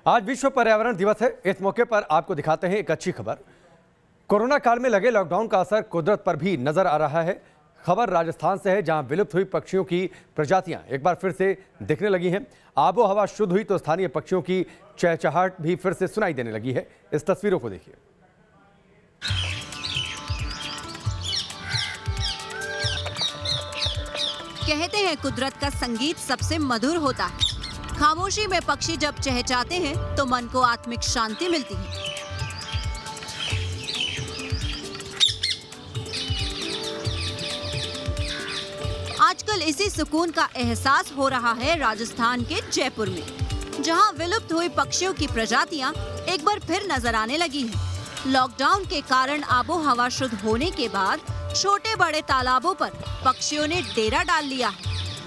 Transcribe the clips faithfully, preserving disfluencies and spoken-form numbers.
आज विश्व पर्यावरण दिवस है। इस मौके पर आपको दिखाते हैं एक अच्छी खबर। कोरोना काल में लगे लॉकडाउन का असर कुदरत पर भी नजर आ रहा है। खबर राजस्थान से है, जहां विलुप्त हुई पक्षियों की प्रजातियां एक बार फिर से दिखने लगी हैं। आबो हवा शुद्ध हुई तो स्थानीय पक्षियों की चहचहाट भी फिर से सुनाई देने लगी है। इस तस्वीरों को देखिए। कहते हैं कुदरत का संगीत सबसे मधुर होता है। खामोशी में पक्षी जब चहचहाते हैं तो मन को आत्मिक शांति मिलती है। आजकल इसी सुकून का एहसास हो रहा है राजस्थान के जयपुर में, जहां विलुप्त हुई पक्षियों की प्रजातियां एक बार फिर नजर आने लगी हैं। लॉकडाउन के कारण आबो हवा शुद्ध होने के बाद छोटे बड़े तालाबों पर पक्षियों ने डेरा डाल लिया है।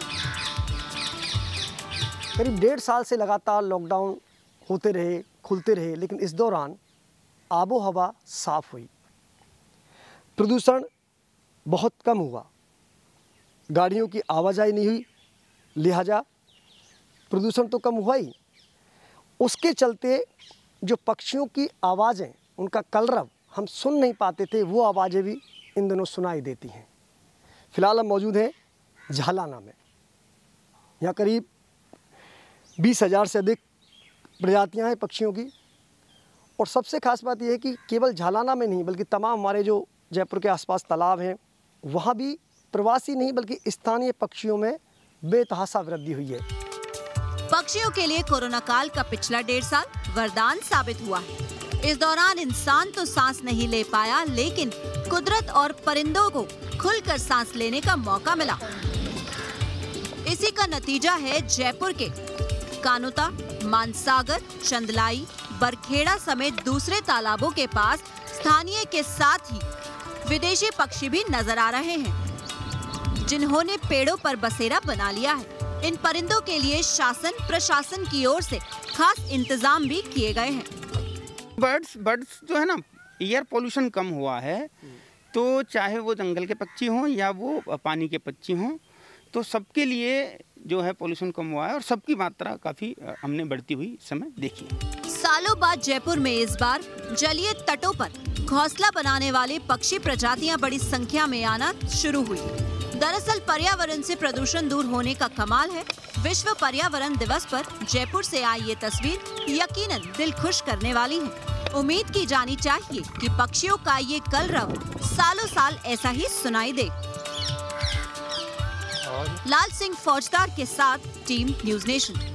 करीब डेढ़ साल से लगातार लॉकडाउन होते रहे, खुलते रहे, लेकिन इस दौरान आबो हवा साफ हुई, प्रदूषण बहुत कम हुआ, गाड़ियों की आवाजाही नहीं हुई, लिहाजा प्रदूषण तो कम हुआ ही। उसके चलते जो पक्षियों की आवाज़ें, उनका कलरव हम सुन नहीं पाते थे, वो आवाज़ें भी इन दिनों सुनाई देती हैं। फिलहाल हम मौजूद हैं झालाना में। यहाँ करीब बीस हज़ार से अधिक प्रजातियां हैं पक्षियों की। और सबसे खास बात यह है कि केवल झालाना में नहीं बल्कि तमाम हमारे जो जयपुर के आसपास तालाब हैं, वहाँ भी प्रवासी नहीं बल्कि स्थानीय पक्षियों में बेतहाशा वृद्धि हुई है। पक्षियों के लिए कोरोना काल का पिछला डेढ़ साल वरदान साबित हुआ है। इस दौरान इंसान तो सांस नहीं ले पाया, लेकिन कुदरत और परिंदों को खुलकर सांस लेने का मौका मिला। इसी का नतीजा है जयपुर के कानुता, मानसागर, चंदलाई, बरखेड़ा समेत दूसरे तालाबों के पास स्थानीय के साथ ही विदेशी पक्षी भी नजर आ रहे हैं, जिन्होंने पेड़ों पर बसेरा बना लिया है। इन परिंदों के लिए शासन प्रशासन की ओर से खास इंतजाम भी किए गए हैं। बर्ड्स बर्ड्स जो है ना, एयर पोल्यूशन कम हुआ है, तो चाहे वो जंगल के पक्षी हों या वो पानी के पक्षी हों, तो सबके लिए जो है पोल्यूशन कम हुआ है और सबकी मात्रा काफी हमने बढ़ती हुई समय देखी है। सालों बाद जयपुर में इस बार जलीय तटों पर घोंसला बनाने वाले पक्षी प्रजातियां बड़ी संख्या में आना शुरू हुई। दरअसल पर्यावरण से प्रदूषण दूर होने का कमाल है। विश्व पर्यावरण दिवस पर जयपुर से आई ये तस्वीर यकीनन दिल खुश करने वाली है। उम्मीद की जानी चाहिए कि पक्षियों का ये कलरव सालों साल ऐसा ही सुनाई दे। लाल सिंह फौजदार के साथ टीम न्यूज़ नेशन।